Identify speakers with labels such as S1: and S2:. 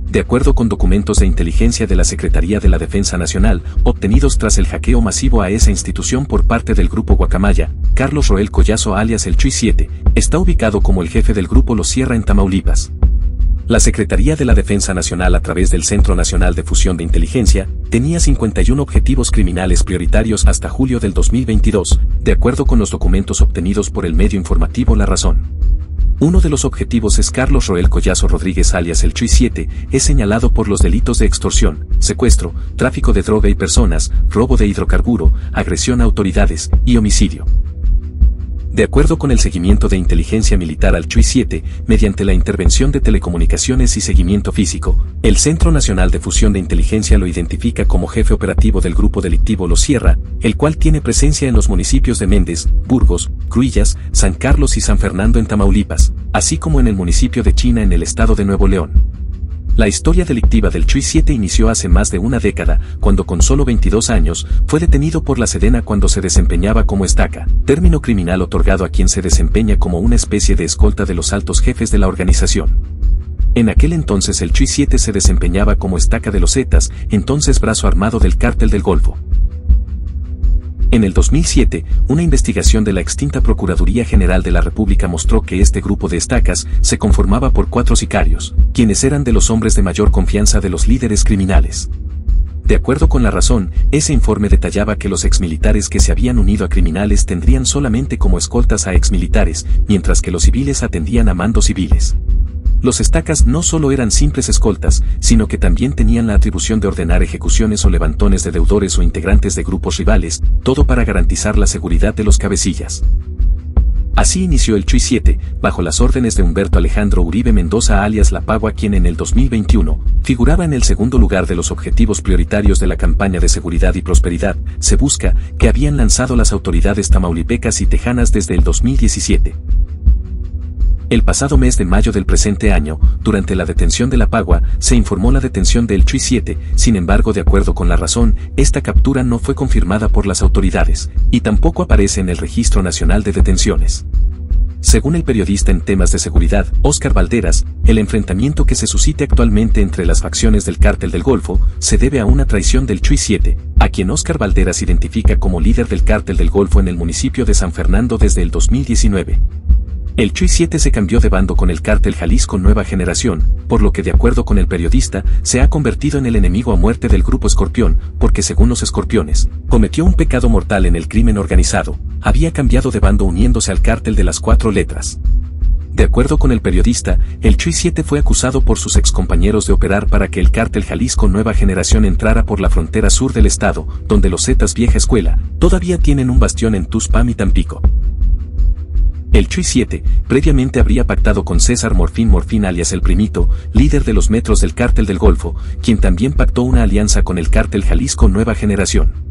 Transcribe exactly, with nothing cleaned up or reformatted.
S1: De acuerdo con documentos de inteligencia de la Secretaría de la Defensa Nacional, obtenidos tras el hackeo masivo a esa institución por parte del Grupo Guacamaya, Carlos Roel Collazo alias el Chuy siete, está ubicado como el jefe del Grupo Los Sierra en Tamaulipas. La Secretaría de la Defensa Nacional a través del Centro Nacional de Fusión de Inteligencia, tenía cincuenta y uno objetivos criminales prioritarios hasta julio del dos mil veintidós, de acuerdo con los documentos obtenidos por el medio informativo La Razón. Uno de los objetivos es Carlos Roel Collazo Rodríguez alias el Chuy siete, es señalado por los delitos de extorsión, secuestro, tráfico de droga y personas, robo de hidrocarburo, agresión a autoridades y homicidio. De acuerdo con el seguimiento de inteligencia militar al Chuy siete, mediante la intervención de telecomunicaciones y seguimiento físico, el Centro Nacional de Fusión de Inteligencia lo identifica como jefe operativo del grupo delictivo Los Sierra, el cual tiene presencia en los municipios de Méndez, Burgos, Cruillas, San Carlos y San Fernando en Tamaulipas, así como en el municipio de China en el estado de Nuevo León. La historia delictiva del Chuy siete inició hace más de una década, cuando con solo veintidós años, fue detenido por la Sedena cuando se desempeñaba como estaca, término criminal otorgado a quien se desempeña como una especie de escolta de los altos jefes de la organización. En aquel entonces el Chuy siete se desempeñaba como estaca de los Zetas, entonces brazo armado del Cártel del Golfo. En el dos mil siete, una investigación de la extinta Procuraduría General de la República mostró que este grupo de estacas se conformaba por cuatro sicarios, quienes eran de los hombres de mayor confianza de los líderes criminales. De acuerdo con La Razón, ese informe detallaba que los exmilitares que se habían unido a criminales tendrían solamente como escoltas a exmilitares, mientras que los civiles atendían a mandos civiles. Los estacas no solo eran simples escoltas, sino que también tenían la atribución de ordenar ejecuciones o levantones de deudores o integrantes de grupos rivales, todo para garantizar la seguridad de los cabecillas. Así inició el Chuy siete, bajo las órdenes de Humberto Alejandro Uribe Mendoza alias La Pagua, quien en el dos mil veintiuno, figuraba en el segundo lugar de los objetivos prioritarios de la campaña de seguridad y prosperidad, se busca, que habían lanzado las autoridades tamaulipecas y tejanas desde el dos mil diecisiete. El pasado mes de mayo del presente año, durante la detención de La Pagua, se informó la detención del Chuy siete, sin embargo, de acuerdo con La Razón, esta captura no fue confirmada por las autoridades, y tampoco aparece en el Registro Nacional de Detenciones. Según el periodista en temas de seguridad, Óscar Valderas, el enfrentamiento que se suscita actualmente entre las facciones del Cártel del Golfo, se debe a una traición del Chuy siete, a quien Óscar Valderas identifica como líder del Cártel del Golfo en el municipio de San Fernando desde el dos mil diecinueve. El Chuy siete se cambió de bando con el Cártel Jalisco Nueva Generación, por lo que de acuerdo con el periodista, se ha convertido en el enemigo a muerte del Grupo Escorpión, porque según los Escorpiones, cometió un pecado mortal en el crimen organizado, había cambiado de bando uniéndose al Cártel de las Cuatro Letras. De acuerdo con el periodista, el Chuy siete fue acusado por sus excompañeros de operar para que el Cártel Jalisco Nueva Generación entrara por la frontera sur del estado, donde los Zetas vieja escuela, todavía tienen un bastión en Tuxpan y Tampico. El Chuy siete, previamente habría pactado con César Morfín Morfín alias El Primito, líder de los metros del Cártel del Golfo, quien también pactó una alianza con el Cártel Jalisco Nueva Generación.